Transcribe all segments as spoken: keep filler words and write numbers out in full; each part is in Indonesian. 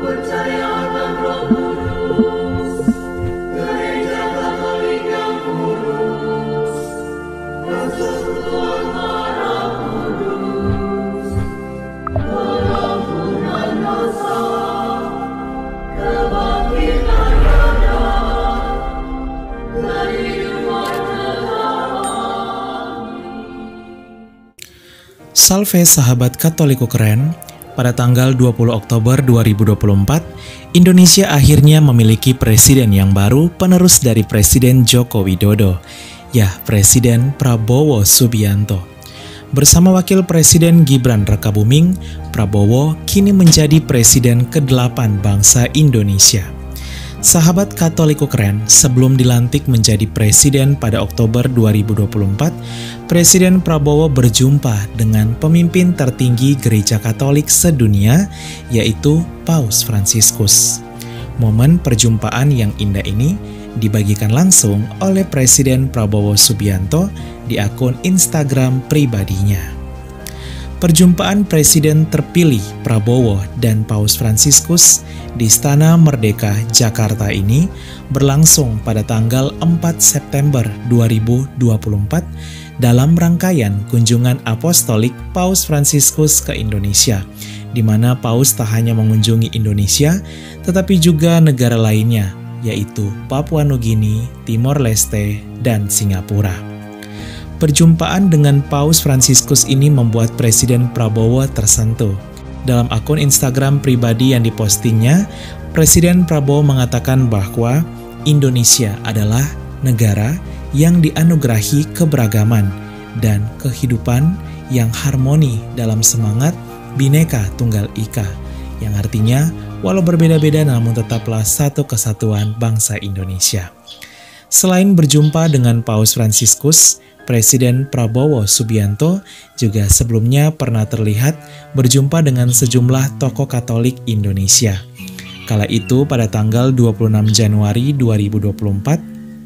Salve sahabat Katoliku keren, pada tanggal dua puluh Oktober dua ribu dua puluh empat, Indonesia akhirnya memiliki presiden yang baru penerus dari Presiden Joko Widodo, ya Presiden Prabowo Subianto. Bersama Wakil Presiden Gibran Rakabuming, Prabowo kini menjadi Presiden kedelapan bangsa Indonesia. Sahabat Katoliku keren, sebelum dilantik menjadi presiden pada Oktober dua ribu dua puluh empat, Presiden Prabowo berjumpa dengan pemimpin tertinggi Gereja Katolik sedunia, yaitu Paus Fransiskus. Momen perjumpaan yang indah ini dibagikan langsung oleh Presiden Prabowo Subianto di akun Instagram pribadinya. Perjumpaan Presiden terpilih Prabowo dan Paus Fransiskus di Istana Merdeka, Jakarta ini berlangsung pada tanggal empat September dua ribu dua puluh empat dalam rangkaian kunjungan apostolik Paus Fransiskus ke Indonesia, di mana Paus tak hanya mengunjungi Indonesia, tetapi juga negara lainnya, yaitu Papua Nugini, Timor Leste, dan Singapura. Perjumpaan dengan Paus Fransiskus ini membuat Presiden Prabowo tersentuh. Dalam akun Instagram pribadi yang dipostingnya, Presiden Prabowo mengatakan bahwa Indonesia adalah negara yang dianugerahi keberagaman dan kehidupan yang harmoni dalam semangat Bhinneka Tunggal Ika, yang artinya walau berbeda-beda namun tetaplah satu kesatuan bangsa Indonesia. Selain berjumpa dengan Paus Fransiskus, Presiden Prabowo Subianto juga sebelumnya pernah terlihat berjumpa dengan sejumlah tokoh Katolik Indonesia. Kala itu pada tanggal dua puluh enam Januari dua ribu dua puluh empat,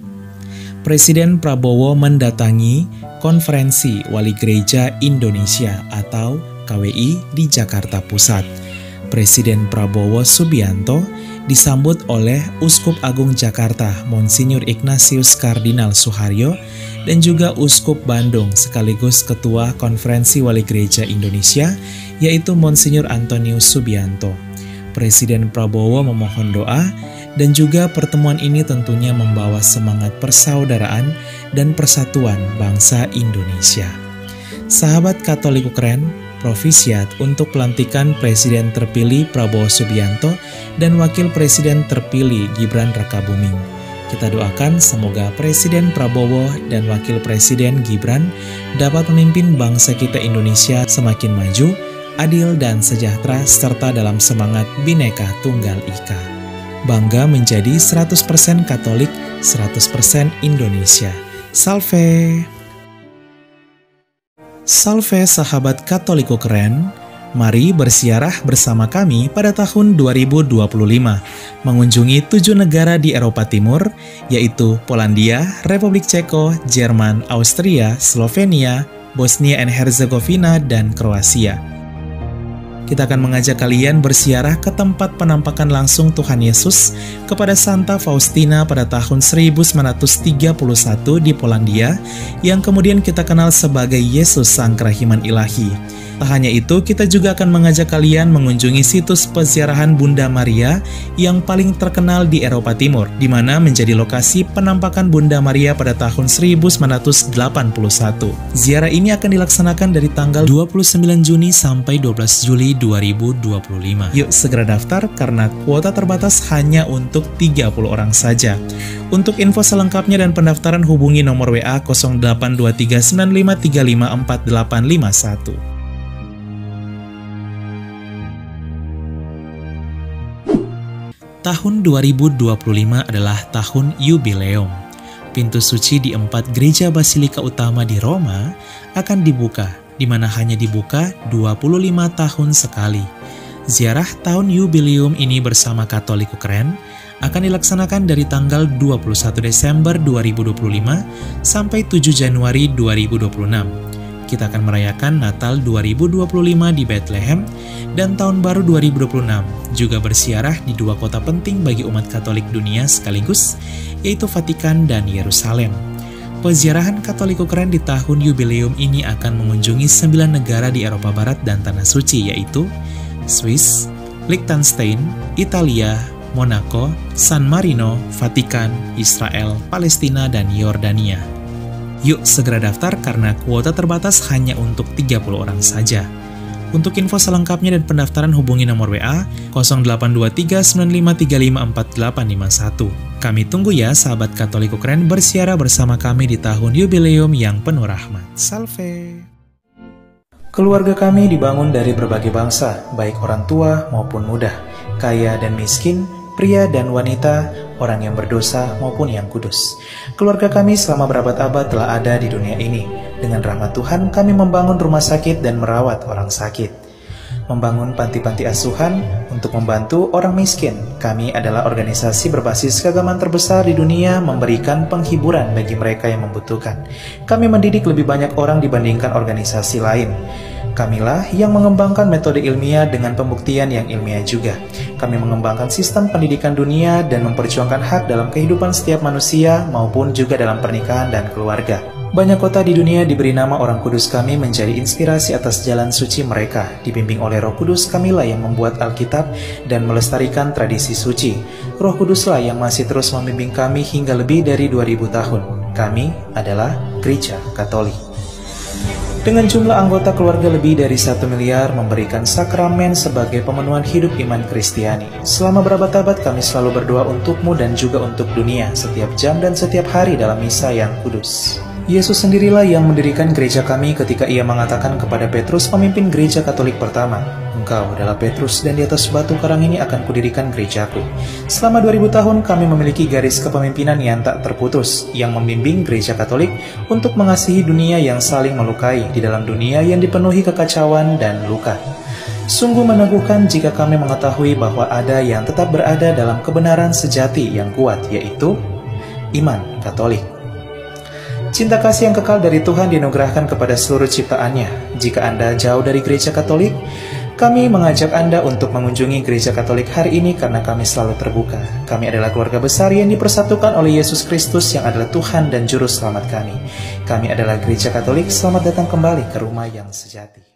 Presiden Prabowo mendatangi Konferensi Wali Gereja Indonesia atau K W I di Jakarta Pusat. Presiden Prabowo Subianto disambut oleh Uskup Agung Jakarta Monsinyur Ignatius Kardinal Suharyo dan juga Uskup Bandung sekaligus Ketua Konferensi Wali Gereja Indonesia, yaitu Monsinyur Antonius Subianto. Presiden Prabowo memohon doa dan juga pertemuan ini tentunya membawa semangat persaudaraan dan persatuan bangsa Indonesia. Sahabat Katoliku keren, Profisiat untuk pelantikan Presiden terpilih Prabowo Subianto dan Wakil Presiden terpilih Gibran Rakabuming. Kita doakan semoga Presiden Prabowo dan Wakil Presiden Gibran dapat memimpin bangsa kita Indonesia semakin maju, adil dan sejahtera serta dalam semangat Bhinneka Tunggal Ika. Bangga menjadi seratus persen Katolik, seratus persen Indonesia. Salve! Salve sahabat Katoliku keren, mari bersiarah bersama kami pada tahun dua ribu dua puluh lima, mengunjungi tujuh negara di Eropa Timur, yaitu Polandia, Republik Ceko, Jerman, Austria, Slovenia, Bosnia and Herzegovina, dan Kroasia. Kita akan mengajak kalian bersiarah ke tempat penampakan langsung Tuhan Yesus kepada Santa Faustina pada tahun seribu sembilan ratus tiga puluh satu di Polandia, yang kemudian kita kenal sebagai Yesus Sang Kerahiman Ilahi. Tak hanya itu, kita juga akan mengajak kalian mengunjungi situs peziarahan Bunda Maria yang paling terkenal di Eropa Timur, di mana menjadi lokasi penampakan Bunda Maria pada tahun seribu sembilan ratus delapan puluh satu. Ziarah ini akan dilaksanakan dari tanggal dua puluh sembilan Juni sampai dua belas Juli dua ribu dua puluh lima. Yuk segera daftar karena kuota terbatas hanya untuk tiga puluh orang saja. Untuk info selengkapnya dan pendaftaran hubungi nomor W A nol delapan dua tiga sembilan lima tiga lima empat delapan lima satu. Tahun dua ribu dua puluh lima adalah tahun yubileum. Pintu suci di empat gereja basilika utama di Roma akan dibuka, di mana hanya dibuka dua puluh lima tahun sekali. Ziarah tahun yubileum ini bersama Katoliku keren akan dilaksanakan dari tanggal dua puluh satu Desember dua ribu dua puluh lima sampai tujuh Januari dua ribu dua puluh enam. kita akan merayakan Natal dua ribu dua puluh lima di Bethlehem dan Tahun Baru dua ribu dua puluh enam, juga bersiarah di dua kota penting bagi umat Katolik dunia sekaligus, yaitu Vatikan dan Yerusalem. Peziarahan Katoliko Keren di tahun jubileum ini akan mengunjungi sembilan negara di Eropa Barat dan Tanah Suci, yaitu Swiss, Liechtenstein, Italia, Monaco, San Marino, Vatikan, Israel, Palestina, dan Yordania. Yuk segera daftar karena kuota terbatas hanya untuk tiga puluh orang saja. Untuk info selengkapnya dan pendaftaran hubungi nomor W A nol delapan dua tiga sembilan lima tiga lima empat delapan lima satu. Kami tunggu ya sahabat Katoliko Keren bersiara bersama kami di tahun jubileum yang penuh rahmat. Salve! Keluarga kami dibangun dari berbagai bangsa, baik orang tua maupun muda, kaya dan miskin, pria dan wanita, orang yang berdosa maupun yang kudus. Keluarga kami selama berabad-abad telah ada di dunia ini. Dengan rahmat Tuhan, kami membangun rumah sakit dan merawat orang sakit. Membangun panti-panti asuhan untuk membantu orang miskin. Kami adalah organisasi berbasis keagamaan terbesar di dunia memberikan penghiburan bagi mereka yang membutuhkan. Kami mendidik lebih banyak orang dibandingkan organisasi lain. Kamilah yang mengembangkan metode ilmiah dengan pembuktian yang ilmiah juga. Kami mengembangkan sistem pendidikan dunia dan memperjuangkan hak dalam kehidupan setiap manusia maupun juga dalam pernikahan dan keluarga. Banyak kota di dunia diberi nama orang kudus kami menjadi inspirasi atas jalan suci mereka. Dibimbing oleh Roh Kudus, kamilah yang membuat Alkitab dan melestarikan tradisi suci. Roh Kuduslah yang masih terus membimbing kami hingga lebih dari dua ribu tahun. Kami adalah Gereja Katolik. Dengan jumlah anggota keluarga lebih dari satu miliar memberikan sakramen sebagai pemenuhan hidup iman Kristiani. Selama berabad-abad kami selalu berdoa untukmu dan juga untuk dunia, setiap jam dan setiap hari dalam misa yang kudus. Yesus sendirilah yang mendirikan gereja kami ketika ia mengatakan kepada Petrus, pemimpin gereja Katolik pertama, "Engkau adalah Petrus dan di atas batu karang ini akan kudirikan gerejaku." Selama dua ribu tahun kami memiliki garis kepemimpinan yang tak terputus, yang membimbing gereja Katolik untuk mengasihi dunia yang saling melukai di dalam dunia yang dipenuhi kekacauan dan luka. Sungguh meneguhkan jika kami mengetahui bahwa ada yang tetap berada dalam kebenaran sejati yang kuat, yaitu iman Katolik. Cinta kasih yang kekal dari Tuhan dianugerahkan kepada seluruh ciptaannya. Jika Anda jauh dari gereja Katolik, kami mengajak Anda untuk mengunjungi gereja Katolik hari ini karena kami selalu terbuka. Kami adalah keluarga besar yang dipersatukan oleh Yesus Kristus yang adalah Tuhan dan Juru Selamat kami. Kami adalah gereja Katolik, selamat datang kembali ke rumah yang sejati.